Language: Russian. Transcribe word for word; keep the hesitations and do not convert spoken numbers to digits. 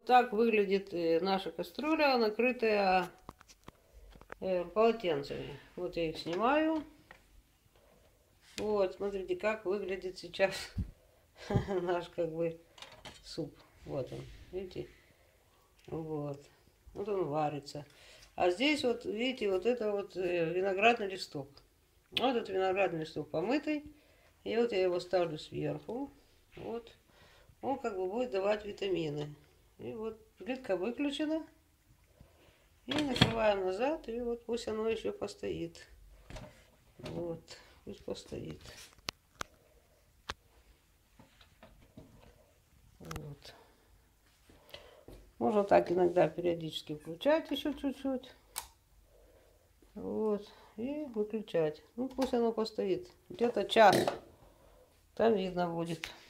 так выглядит наша кастрюля, накрытая полотенцами. Вот я их снимаю. Вот, смотрите, как выглядит сейчас наш как бы суп. Вот он, видите? Вот. Вот он варится. А здесь вот, видите, вот это вот виноградный листок. Вот этот виноградный листок помытый. И вот я его ставлю сверху. Вот. Он как бы будет давать витамины. И вот плитка выключена. И накрываем назад. И вот пусть оно еще постоит. Вот. Пусть постоит. Вот. Можно так иногда периодически включать еще чуть-чуть. Вот. И выключать. Ну пусть оно постоит. Где-то час. Там видно будет.